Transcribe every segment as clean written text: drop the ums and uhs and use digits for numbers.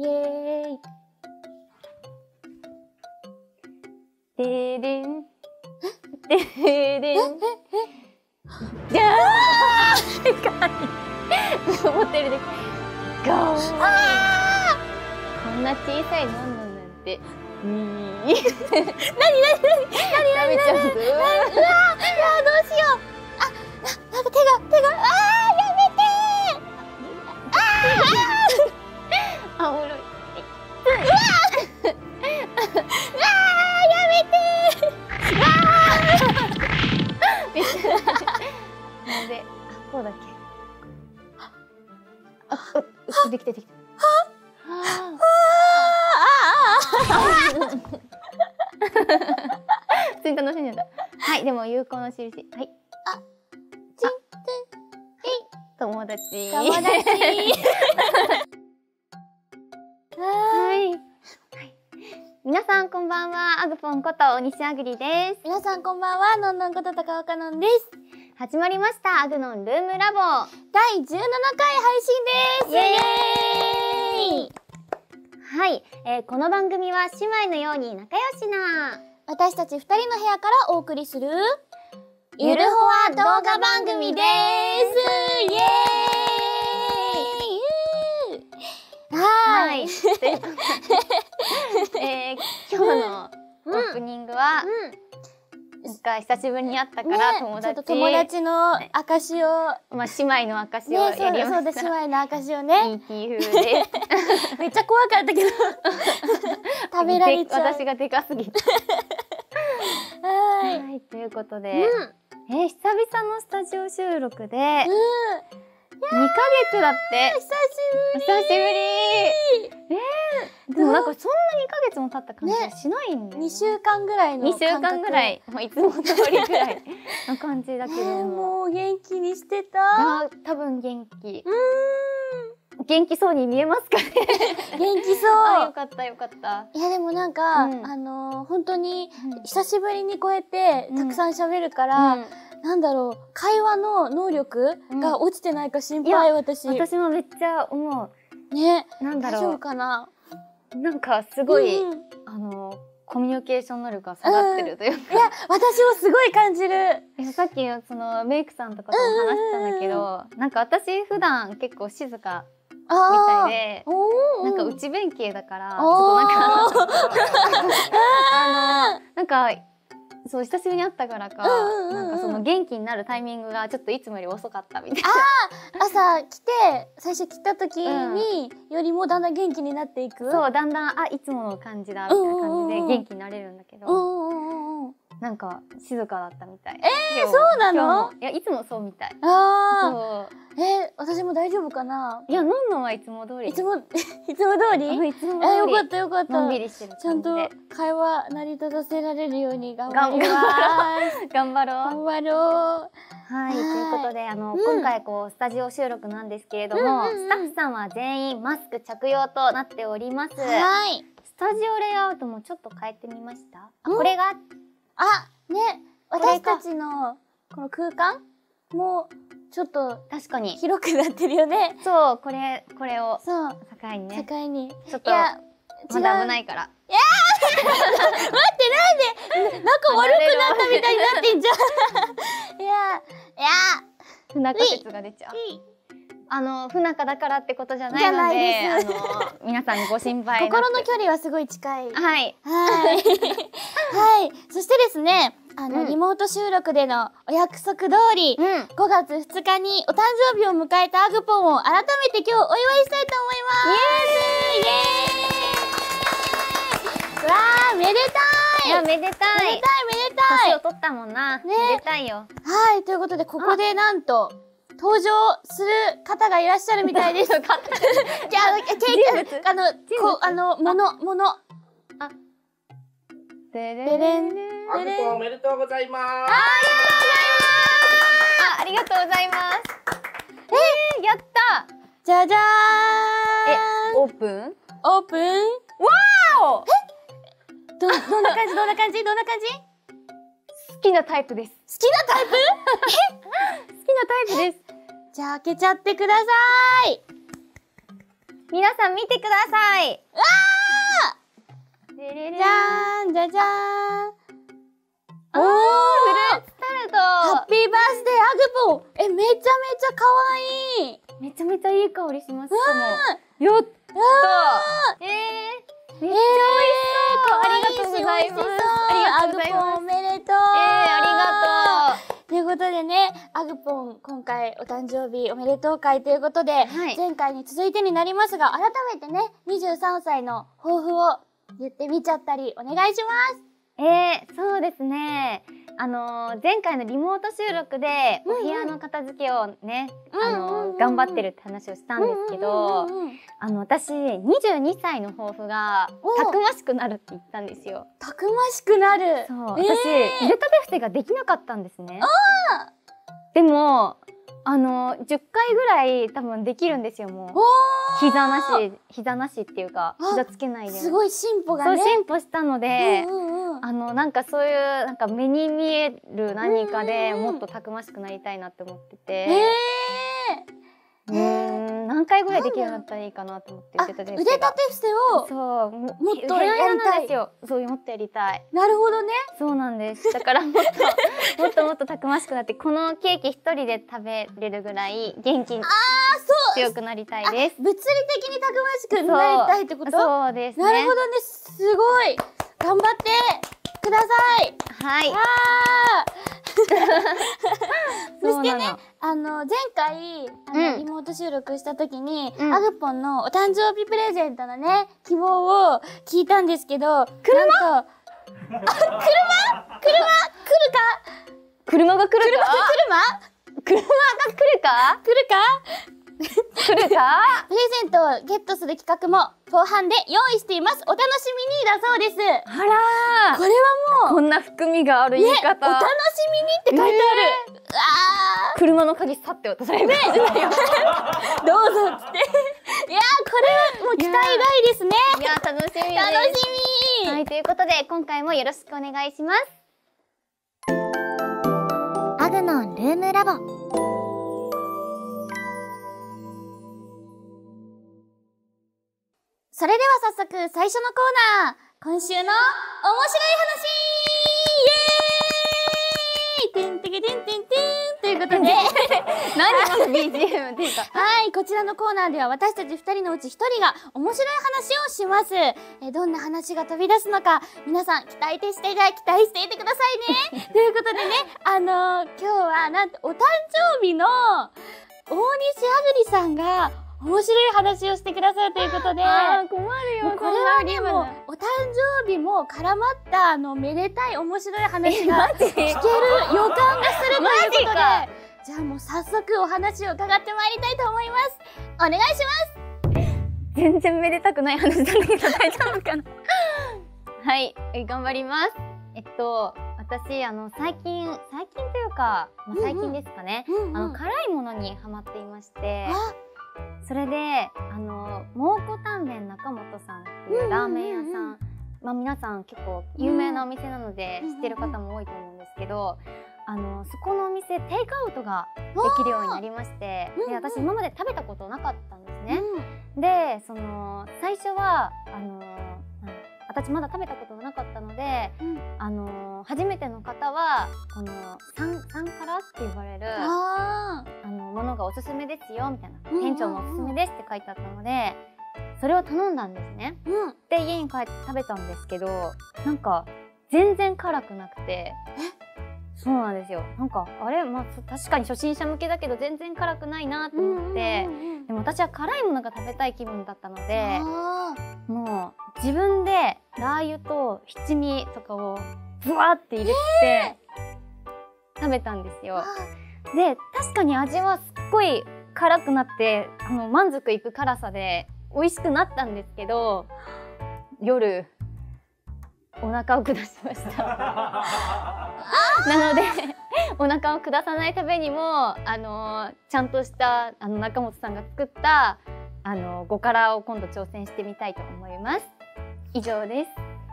イエーイ。 でーでん。でーでん。じゃーでかい。思ってるでかい。ゴー。こんな小さいのんのんなんて。何食べちゃうぞ。 うわー、どうしよう。なんか手が、やめてー。 あ、おもろい。 やめてめっちゃなんで、こうだっけ。できた。普通に楽しんじゃった。はい、でも有効の印。はい。友達。はい。皆さんこんばんは、アグポンこと西あぐりです。 皆さんこんばんは、のんのんこと高岡のんです。 始まりました、アグノンルームラボ。 第17回配信です。イエーイ。 はい、この番組は姉妹のように仲良しな私たち2人の部屋からお送りするゆるほわ動画番組です。イエーイ。はい。 今日のオープニングは、なんか久しぶりに会ったから友達、 ちょっと友達の証を、 まあ姉妹の証をやりました。 そうだ、姉妹の証をね。 ET 風でめっちゃ怖かったけど食べられちゃう。 私がでかすぎてはい、 ということで、久々のスタジオ収録で、2ヶ月だって。久しぶり。でもなんかそんな2ヶ月も経った感じはしないんだよね。 2週間ぐらいの 2週間ぐらい、いつも通りぐらいの感じだけどもう元気にしてた。 多分元気。元気そうに見えますかね。 元気そう。 よかったよかった。 いやでもなんか、本当に久しぶりにこうやってたくさん喋るから、なんだろう、会話の能力が落ちてないか心配、私もめっちゃ思う。 ね。 なんだろう。 大丈夫かな。 なんかすごい、コミュニケーション能力が下がってるというか。 いや、私もすごい感じる。 さっきそのメイクさんとかとも話したんだけど、なんか私普段結構静かみたいで、なんか内弁慶だから、ちょっとなんかそう久しぶりに会ったからか、なんかその元気になるタイミングがちょっといつもより遅かったみたいな。 朝来て最初来た時によりもだんだん元気になっていく。 そう、だんだんいつもの感じだみたいな感じで元気になれるんだけど、なんか静かだったみたい。 そうなの？ いや、いつもそうみたい。 そう。私も大丈夫かな？ いや、のんのんはいつも通り。 いつも通り？ いつも通り。 よかったよかった。 のんびりしてるちゃんと会話成り立たせられるように頑張頑張ろう。はい、ということで、今回スタジオ収録なんですけれども、スタッフさんは全員マスク着用となっております。 はい。 スタジオレイアウトもちょっと変えてみました。これが、 ね、私たちのこの空間もちょっと確かに広くなってるよね。 そう、これを境にね。 境に。 ちょっとまだ危ないから。 待って、なんで仲悪くなったみたいになってんじゃん。いや不仲説が出ちゃう。不仲だからってことじゃないので、皆さんご心配なく。 心の距離はすごい近い。 はい。 はい。そしてですね、リモート収録でのお約束通り、5月2日にお誕生日を迎えたアグポンを改めて今日お祝いしたいと思います。イエーイ。わー、めでたい。 いや、めでたい。年を取ったもんな。めでたいよ。 はい、ということで、ここでなんと、登場する方がいらっしゃるみたいです。じゃあ、もの。 でれん。 アグポンおめでとうございます。 ありがとうございます。やった。 じゃじゃーん。 オープン。 わーお。どんな感じ？ 好きなタイプです。 好きなタイプ？ 好きなタイプです。 じゃあ開けちゃってください。 皆さん見てください。でれれじゃーんじゃじゃーん。 フルーツタルト。 ハッピーバースデーアグポン。めちゃめちゃ可愛い。 めちゃめちゃいい香りします。やっためっちゃ美味しそう。ありがとうございます。ありがとうございます。 アグポンおめでとう。 ありがとう。 ということでね、アグポン今回お誕生日おめでとう会ということで、前回に続いてになりますが、改めてね、23歳の抱負を言ってみちゃったりお願いします。 そうですね。前回のリモート収録でお部屋の片付けをね、頑張ってるって話をしたんですけど、私22歳の抱負がたくましくなるって言ったんですよ。 たくましくなる。 そう、私腕立て伏せができなかったんですね。でも10回ぐらい多分できるんですよ、もう。膝なしっていうか、膝つけないで。 すごい進歩がね。 そう、進歩したので、なんかそういう、なんか目に見える何かでもっとたくましくなりたいなって思ってて。何回ぐらいできるようになったらいいかなと思って腕立て伏せをそうもっとやりたい。 そうもっとやりたい。 なるほどね。 そうなんです。だからもっとたくましくなって、このケーキ一人で食べれるぐらい元気に強くなりたいです。 物理的にたくましくなりたいってこと？ そうですね。 なるほどね。すごい頑張ってください。 はい。 そしてね、前回リモート収録した時に、アグポンのお誕生日プレゼントのね、希望を聞いたんですけど、なんと車が来るか？ 車が来るか？ 来るか？ 来るか？ プレゼントをゲットする企画も後半で用意しています。お楽しみにだそうです。 あらー、これはもうこんな含みがある言い方。 お楽しみにって書いてある。 車の鍵さって渡される。どうぞっつって。いやー、これはもう期待大ですね。 いや、楽しみです。 楽しみ。 はい、ということで今回もよろしくお願いします。アグのルームラボ。 それでは早速最初のコーナー、今週の面白い話イエーイてんてけてんてんてんということで何この BGM っていうかはい、こちらのコーナーでは私たち2人のうち1人が面白い話をします。どんな話が飛び出すのか皆さん期待していてくださいねということでね、今日はなんとお誕生日の大西あぐりさんが面白い話をしてくださるということで、 困るよ。 これはね、もうお誕生日も絡まっためでたい面白い話が聞ける予感がするということで、じゃあもう早速お話を伺ってまいりたいと思います。お願いします。 全然めでたくない話なんだけど大丈夫かなはい、頑張ります。私最近というか、最近ですかね、辛いものにハマっていまして、それで蒙古タンメン中本さんっていうラーメン屋さん、皆さん結構有名なお店なので知ってる方も多いと思うんですけど、そこのお店テイクアウトができるようになりまして、で私今まで食べたことなかったんですね。で最初は私まだ食べたことがなかったので、初めての方はこのサンカラって呼ばれるものがおすすめですよみたいな、店長もおすすめですって書いてあったので、それを頼んだんですね。で家に帰って食べたんですけど、なんか全然辛くなくて、そうなんですよ。なんかあれ、確かに初心者向けだけど全然辛くないなと思って、でも私は辛いものが食べたい気分だったので、もう自分でラー油と七味とかをブワーって入れて食べたんですよ。で確かに味はすっごい辛くなって満足いく辛さで美味しくなったんですけど、夜お腹を下しましたなのでお腹を下さないためにもちゃんとした中本さんが作った5辛を今度挑戦してみたいと思います。以上です。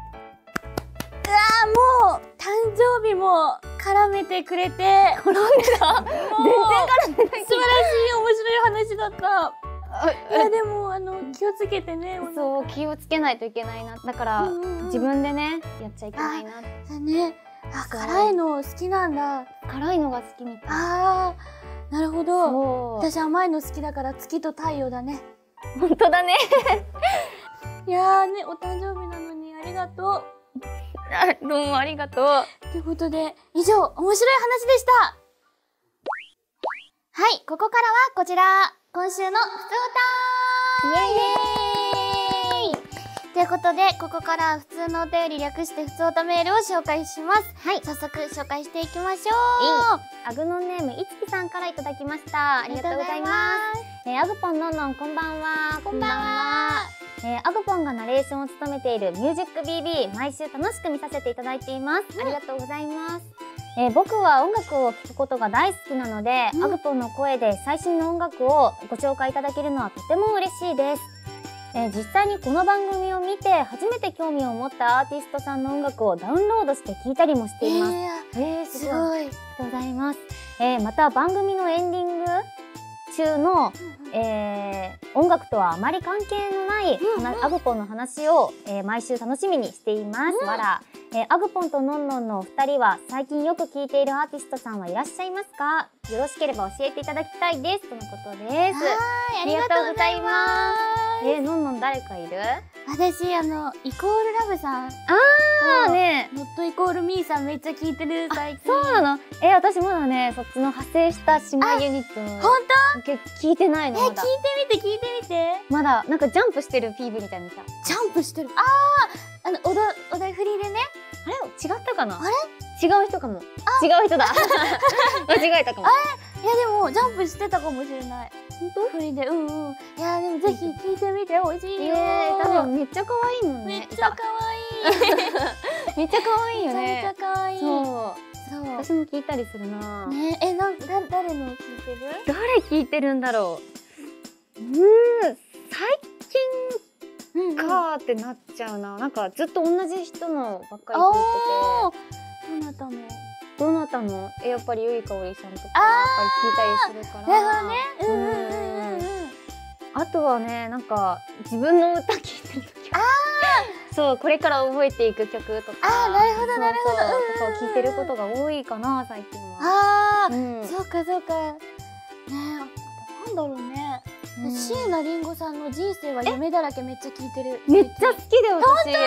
もう誕生日も絡めてくれて、 全然絡めない。 素晴らしい面白い話だった。 いやでも気をつけてね。 そう、気をつけないといけないな。だから自分でねやっちゃいけないな。 だね。辛いの好きなんだ。 辛いのが好きみたい。 ああ、なるほど。 そう。 私甘いの好きだから月と太陽だね。 本当だね。 いやーね、お誕生日なのにありがとう。 どうもありがとう。 ということで、以上、面白い話でした。はい、ここからはこちら。今週のふつおたー。イエーイ。ということで、ここから普通のお便り略してふつおたメールを紹介します。はい。早速紹介していきましょう。 アグノンネームいつきさんからいただきました。ありがとうございます。アグポンのんのんこんばんは。 こんばんは。 アグポンがナレーションを務めているミュージック BB 毎週楽しく見させていただいています。ありがとうございます。僕は音楽を聴くことが大好きなので、アグポンの声で最新の音楽をご紹介いただけるのはとても嬉しいです。実際にこの番組を見て初めて興味を持ったアーティストさんの音楽をダウンロードして聴いたりもしています。 すごい。 ありがとうございます。また番組のエンディング中の、音楽とはあまり関係のないアグポンの話を、毎週楽しみにしています。わら。アグポンとのんのんのお二人は最近よく聴いているアーティストさんはいらっしゃいますか？よろしければ教えていただきたいですとのことです。 ありがとうございます。 のんのん誰かいる？ 私イコールラブさん。 ねノットイコールミーさんめっちゃ聞いてる最近。 そうなの？私まだねそっちの派生した姉妹ユニットの本聞いてないのまだ。 聞いてみて。 まだなんかジャンプしてる PV みたいなの見た。 ジャンプしてる。お題振りでね。 あれ違ったかな？ あれ？ 違う人かも。違う人だ。間違えたかも。 いやでもジャンプしてたかもしれない。本当？振りでいやでもぜひ聞いてみてほしいよ。 多分めっちゃ可愛いもんね。 めっちゃ可愛い。 めっちゃ可愛いよね。 めっちゃ可愛い。そう。 私も聞いたりするな。 ね、誰の聞いてる？ 誰聞いてるんだろう。最近かーってなっちゃうな。なんかずっと同じ人のばっかり聞いてて。どなたの？やっぱりゆいかおりさんとかやっぱり聞いたりするから。 なるほどね。 あとはね、なんか自分の歌聞いてる時。そう、これから覚えていく曲とか。 なるほどなるほど。 そう聞いてることが多いかな最近は。 そうか。ね、なんだろうね。椎名林檎さんの人生は夢だらけめっちゃ聞いてる。 めっちゃ好きだよ私。椎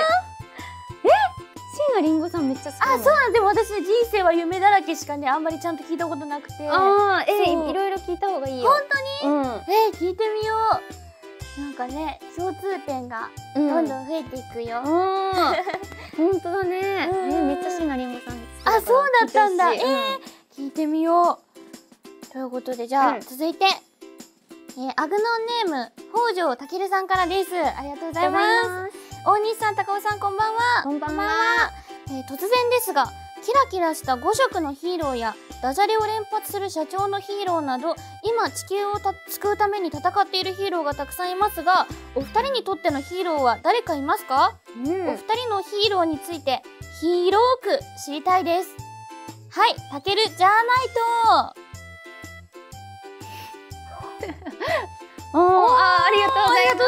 名林檎さんめっちゃ好きなの。 そうなんでも私人生は夢だらけしかねあんまりちゃんと聞いたことなくて。いろいろ聞いた方がいいよ。 本当に？聞いてみよう。なんかね共通点がどんどん増えていくよ。本当だね。めっちゃ椎名林檎さん好き。 そうだったんだ。聞いてみよう。ということでじゃあ続いてアグノンネーム北条たけるさんからです。ありがとうございます。大西さん、高尾さん、こんばんは。 こんばんは。 突然ですが、キラキラした5色のヒーローやダジャレを連発する社長のヒーローなど、今地球を救うために戦っているヒーローがたくさんいますが、お二人にとってのヒーローは誰かいますか？お二人のヒーローについてヒーローく知りたいです。はい、たけるじゃないと。 ありがとうございます。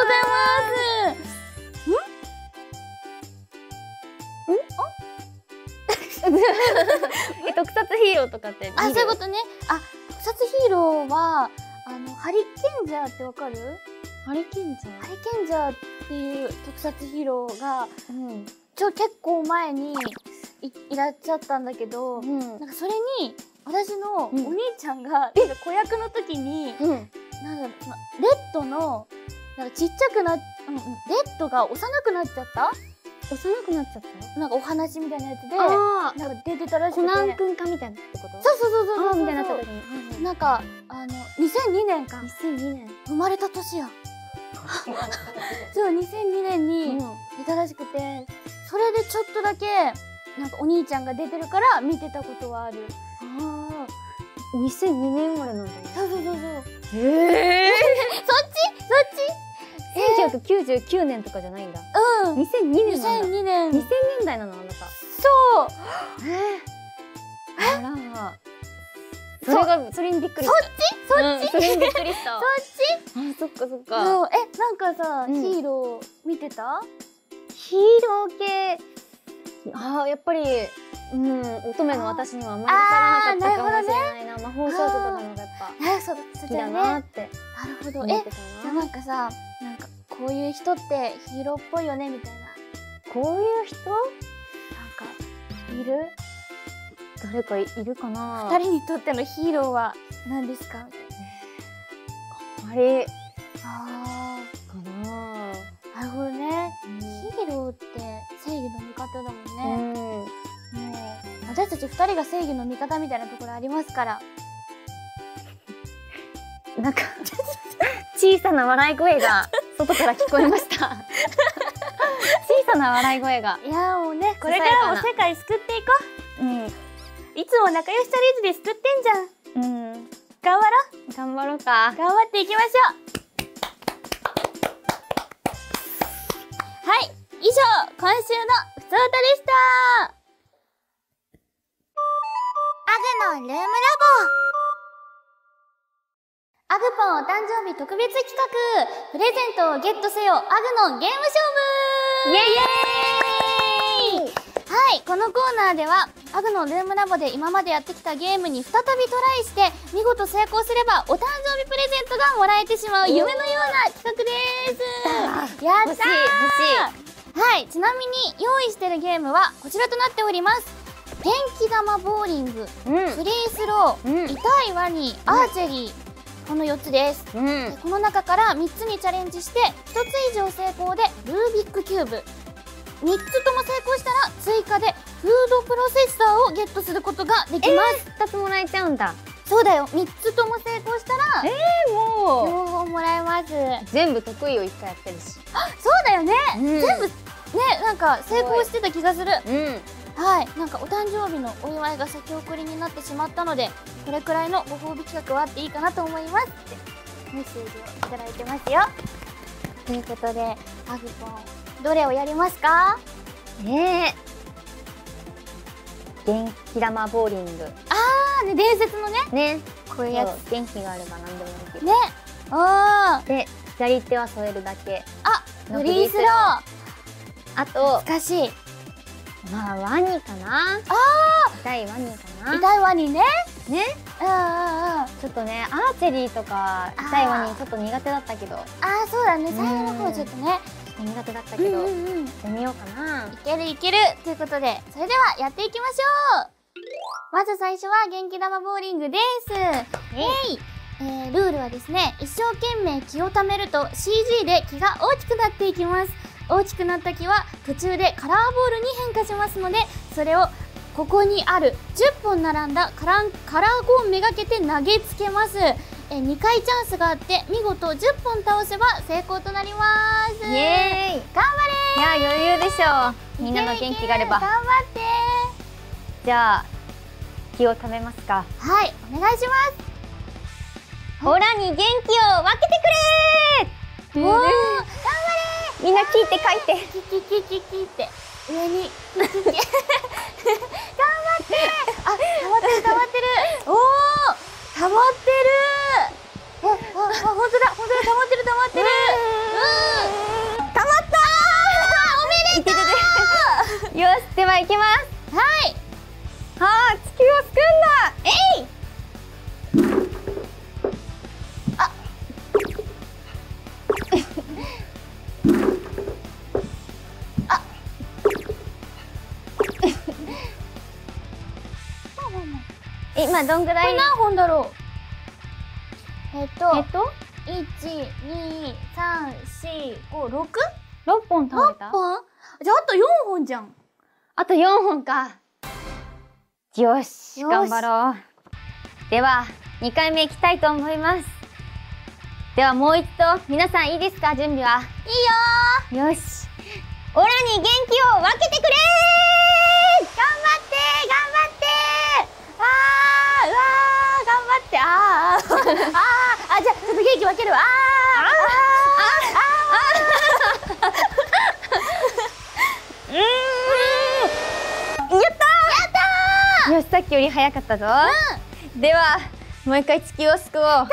特撮ヒーローとかってそういうことね。特撮ヒーローはハリケンジャーってわかる？ ハリケンジャーっていう特撮ヒーローが結構前にいらっしゃったんだけど、なんかそれに私のお兄ちゃんが子役の時になんだろう、レッドのなんかちっちゃくなレッドが幼くなっちゃった？なんかお話みたいなやつでなんか出てたらしくて、 コナン君かみたいなってこと？ そうみたいになった時になんか2002年か。 2002年生まれた年や。そう2002年に出たらしくて、それでちょっとだけなんかお兄ちゃんが出てるから見てたことはある。 2002年生まれなんだね。 そう。そっち 1999年とかじゃないんだ。2002年なんだ。 2002年。 2000年代なのあなた。 そう。 あら。 それにびっくりした。それにびっくりした。そっかそっか。 なんかさ、ヒーロー見てた？ ヒーロー系、やっぱり、乙女の私にはあまり刺さらなかったかもしれないな。魔法少女とかのがやっぱそう好きだなって。 なるほど。 思ってたな。 なんかさ、なんかこういう人ってヒーローっぽいよねみたいな。 こういう人？ なんかいる？ 誰かいるかな。 二人にとってのヒーローは何ですか？ あまりかな。 なるほどね。ヒーローって正義の味方だもんね。もう私たち二人が正義の味方みたいなところありますから。 なんか小さな笑い声が外から聞こえました。小さな笑い声が。 いやもうね、これからも世界救っていこう。いつも仲良しチャレンジで救ってんじゃん。頑張ろう。 頑張ろうか。 頑張っていきましょう。はい、以上今週のふつおたでした。アグのルームラボ。アグポンお誕生日特別企画、プレゼントをゲットせよアグのゲーム勝負。イエイエーイ。はい、このコーナーではアグのルームラボで今までやってきたゲームに再びトライして見事成功すればお誕生日プレゼントがもらえてしまう夢のような企画です。やったー。欲しい。はい、ちなみに用意してるゲームはこちらとなっております。元気玉ボーリング、フリースロー、痛いワニ、アーチェリー、この4つです。この中から3つにチャレンジして1つ以上成功でルービックキューブ、3つとも成功したら追加でフードプロセッサーをゲットすることができます。 2つもらえちゃうんだ。 そうだよ、3つとも成功したらもう両方もらえます。 全部得意を1回やってるし。 そうだよね、全部ね、なんか成功してた気がする。はい、なんかお誕生日のお祝いが先送りになってしまったので、これくらいのご褒美企画はあっていいかなと思いますってメッセージをいただいてますよ。ということで、アグポンどれをやりますか？ 元気玉ボーリング。 ね、伝説のね、 こういうやつ。 元気があれば何でもできる。 ね、 で、左手は添えるだけ。 フリースロー。 あと、 懐かしい。 ワニかな。痛いワニかな。 痛いワニね。 ちょっとね、アーチェリーとか痛いワニちょっと苦手だったけど。 そうだね、最後の方ちょっとね、 苦手だったけど、やってみようかな。 いけるいけるということで、それではやっていきましょう。まず最初は元気玉ボーリングです。ルールはですね、一生懸命気を貯めると CG で気が大きくなっていきます。大きくなった気は途中でカラーボールに変化しますので、それをここにある10本並んだカラーコーンめがけて投げつけます。2回チャンスがあって見事10本倒せば成功となります。 イエーイ、 頑張れー。 いや、余裕でしょう。みんなの元気があれば。 頑張ってー。じゃあ気を貯めますか。 はい、お願いします。 オラに元気を分けてくれー。 頑張れー。 みんな聞いて書いて。 キって上に頑張って溜まってる溜まってる。おお、溜まってる。本当だ溜まってる。溜まったー。おめでとう。 よし、では行きます。 はい。 地球を救うんだ。今どんぐらい？ これ何本だろう。1、2、3、4、5、6？ 6本倒れた？ 6本？じゃああと4本じゃん。 あと4本か。よし、頑張ろう。では2回目いきたいと思います。ではもう一度、皆さんいいですか？準備は。 いいよー。 よし。オラに元気を分けてくれー。 頑張ってじゃあちょっと元気分けるわ。 やったー。よし、さっきより早かったぞ。ではもう一回地球を救おう。頑張って。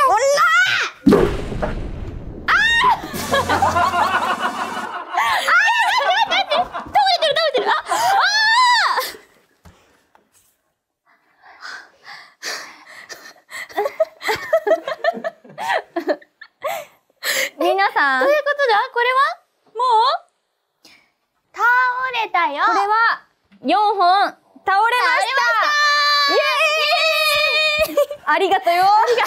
皆さん、 どういうことだ？これはもう倒れたよ。 これは4本倒れました。イエーイありがとよ。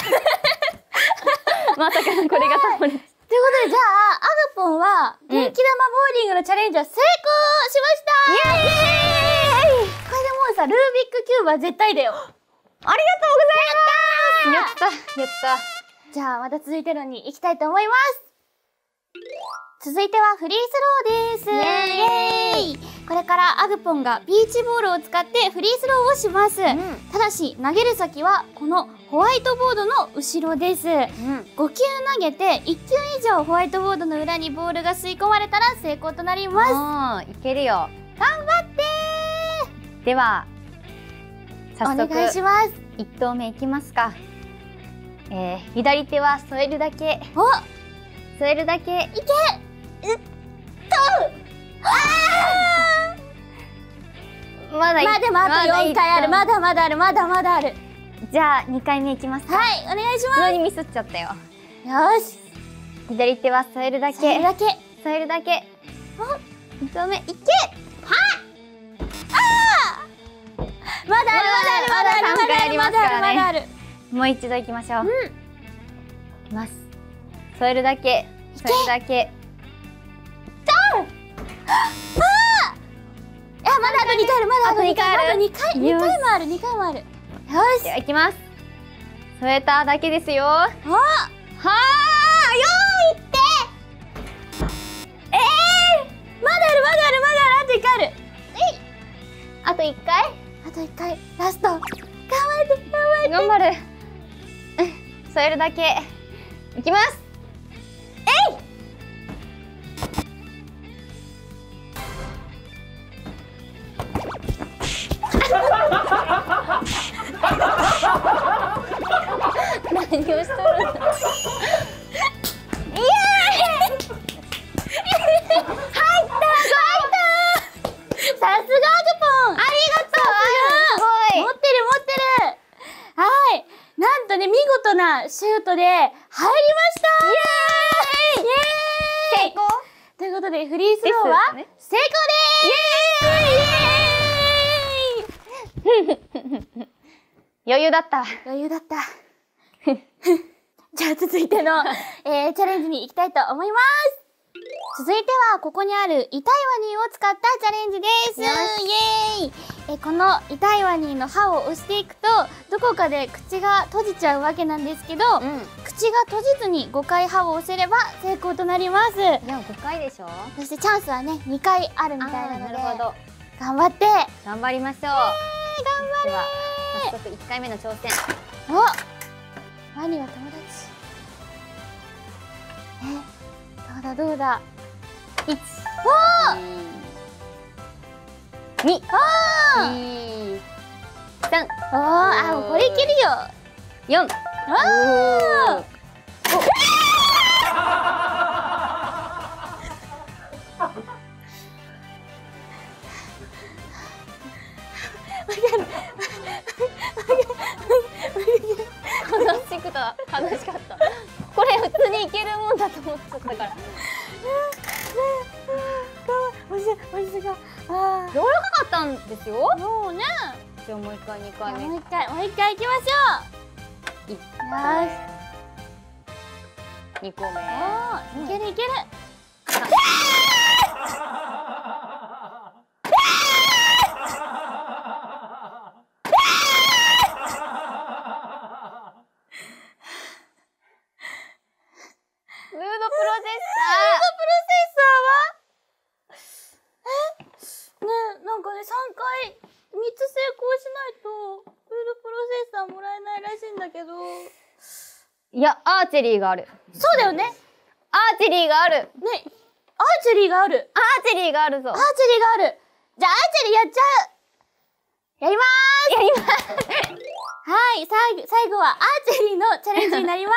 まさかのこれが倒れた。 ということで、じゃあ、アグポンは、元気玉ボーリングのチャレンジは成功しました。イエーイ！これでもうさ、ルービックキューブは絶対だよ。 ありがとうございます。やったやった。 じゃあ、また続いてのに行きたいと思います。続いてはフリースローです。イエーイ！これからアグポンがビーチボールを使ってフリースローをします。ただし、投げる先はこのホワイトボードの後ろです。5球投げて1球以上ホワイトボードの裏にボールが吸い込まれたら成功となります。 いけるよ。 頑張ってー。では、早速、 お願いします。 1投目いきますか。左手は添えるだけ。添えるだけ。 いけ！ まだでもあと4回ある。まだまだある。まだまだある。 じゃあ2回目いきますか。 はい、お願いします。 普通にミスっちゃったよ。 よし。 左手は添えるだけ。 添えるだけ。 添えるだけ。2投目いけ！ まだある。まだある。 3回ありますからね。 まだある。 もう一度いきましょう。いきます。添えるだけ。添えるだけ。 まだあと2回ある。まだあと2回ある。2回もある。2回もある。よし。 では、いきます。添えただけですよ。はー、よーいってまだある。まだある。まだある。あと1回ある。 あと1回あと1回。ラスト。頑張って。 頑張る。添えるだけ。いきます。何をしとるんだ。イエーイ！入った！ さすがアグポン！ありがとう！ すごい！ 持ってる。はい。なんとね、見事なシュートで入りました！イエーイ！ 成功！ ということで、フリースローは成功でーす！ 余裕だった。 余裕だった。じゃあ続いての、チャレンジに行きたいと思います。続いてはここにある痛いワニを使ったチャレンジです。イエーイ！この痛いワニの歯を押していくとどこかで口が閉じちゃうわけなんですけど、口が閉じずに5回歯を押せれば成功となります。 いや、5回でしょ。 そしてチャンスはね2回あるみたいなので、 なるほど。 頑張って頑張りましょう。 頑張れー。 では早速1回目の挑戦。 ワニは友達。どうだ。 1、2、2、3、 もうこれいけるよ。 4。楽しかった。これ普通にいけるもんだと思ってたから。 柔らかかったんですよ。 もうね。 じゃあもう1回、2回目。 もう一回行きましょう。よし。2個目。 いける。 フードプロセッサーはなんかね、3回、3つ成功しないと、フードプロセッサーもらえないらしいんだけど。 いや、アーチェリーがある。 そうだよね。 アーチェリーがある。 ね、アーチェリーがある。 アーチェリーがあるぞ。 アーチェリーがある。じゃあ、アーチェリーやっちゃう。やりまーす。 はい、最後はアーチェリーのチャレンジになります。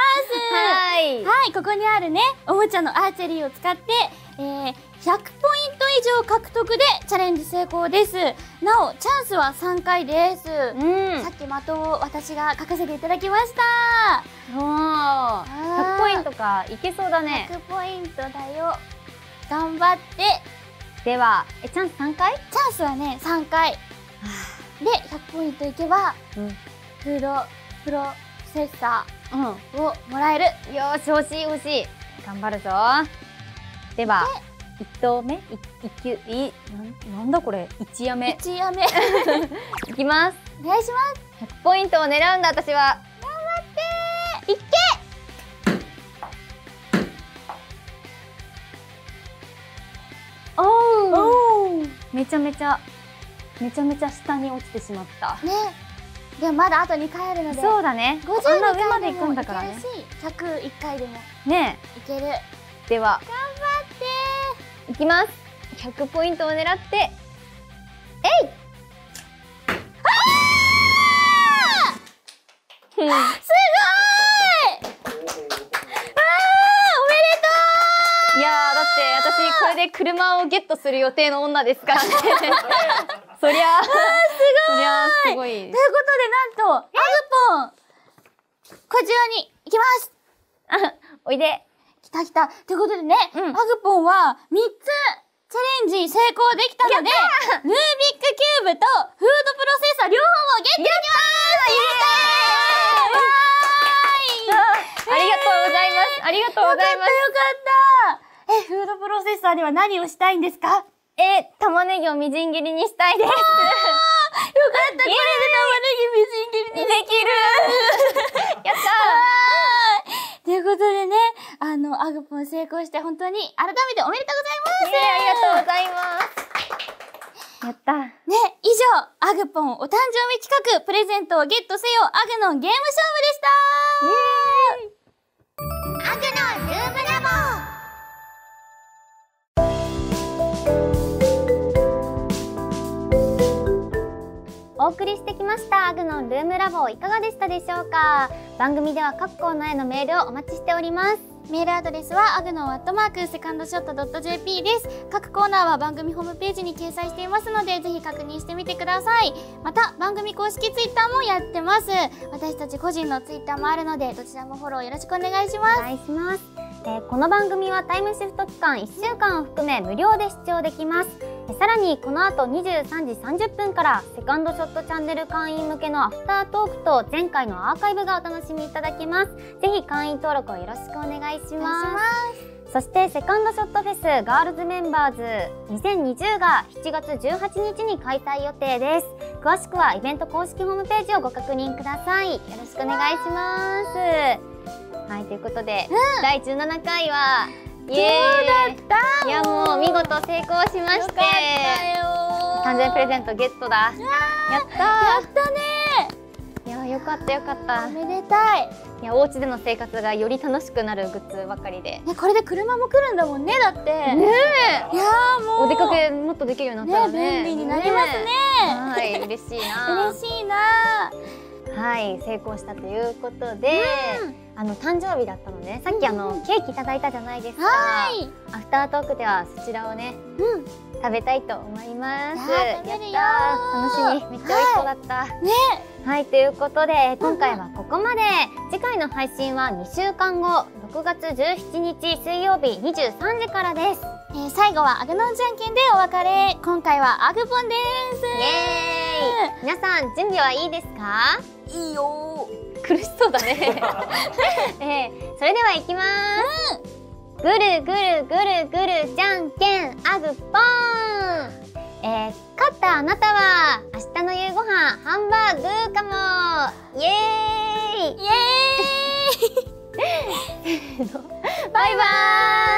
はいはい、ここにあるね、おもちゃのアーチェリーを使って、100ポイント以上獲得でチャレンジ成功です。なお、チャンスは3回です。さっき的を私が書かせていただきました。 100ポイントか、いけそうだね。 100ポイントだよ。頑張って。 では、チャンス3回？ チャンスはね、3回。で、100ポイントいけば、フードプロセッサーをもらえる。 よーし、欲しい欲しい。頑張るぞ。では、1投目なんだこれ、1夜目。 1夜目。 いきます。 お願いします。 100ポイントを狙うんだ、私は。 頑張ってー。いっけ。 めちゃめちゃ下に落ちてしまった。 ね。でもまだあと2回あるので。 そうだね。 52 あんな上ま回でで行くんもいけるだからね。 し、101回でもねいける。 え。では、 頑張っていきます。100ポイントを狙って、 すごーい。おめでいやー、だって私これで車をゲットする予定の女ですからね。そりゃすごい。 ということで、なんと、アグポン、こちらに行きます。 おいで。 来た来た。ということでね、アグポンは3つチャレンジ成功できたので、ヌービックキューブとフードプロセッサー両方をゲットできます。 ありがとうございます。ありがとうございます。 よかった。フードプロセッサーでは何をしたいんですか？ 玉ねぎをみじん切りにしたいです。よかった。 これで玉ねぎみじん切りにできる。やったー。ということでね、アグポン成功して本当に改めておめでとうございます。 ありがとうございます。やった。 ね、以上、アグポンお誕生日企画プレゼントをゲットせよアグのゲーム勝負でした。アグのルームラボ。 お送りしてきましたアグのルームラボ、いかがでしたでしょうか。番組では各コーナーへのメールをお待ちしております。 メールアドレスはagno@secondshot.jp です。各コーナーは番組ホームページに掲載していますので、ぜひ確認してみてください。また、番組公式ツイッターもやってます。私たち個人のツイッターもあるので、どちらもフォローよろしくお願いします。 お願いします。この番組はタイムシフト期間1週間を含め無料で視聴できます。さらにこの後23時30分からセカンドショットチャンネル会員向けのアフタートークと前回のアーカイブがお楽しみいただけます。ぜひ会員登録をよろしくお願いします。そしてセカンドショットフェスガールズメンバーズ2020が7月18日に開催予定です。詳しくはイベント公式ホームページをご確認ください。よろしくお願いします。はい、ということで、第17回はどうだった？ いや、もう見事成功しまして、誕生日プレゼントゲットだ。やったね。 いや、よかったよかった。 おめでたい。 いや、お家での生活がより楽しくなるグッズばかりで。 ね、これで車も来るんだもんね、だって。ねえ。いやー、もう。 お出かけもっとできるようになったらね。 便利になりますね。 はい、嬉しいな。 嬉しいな。 はい、成功したということで、誕生日だったので、さっきケーキいただいたじゃないですか。アフタートークではそちらをね、食べたいと思います。やったー、楽しみ。めっちゃ美味しそうだった。ね。はい、ということで今回はここまで。次回の配信は2週間後、6月17日水曜日23時からです。 最後はアグノンじゃんけんでお別れ。今回はアグポンです。 イエーイ。皆さん準備はいいですか？ いいよ。 苦しそうだね。それではいきます。ぐるぐるぐるぐるじゃんけんアグポン。勝ったあなたは明日の夕ご飯ハンバーグかも。イエーイ。イエーイ。バイバーイ。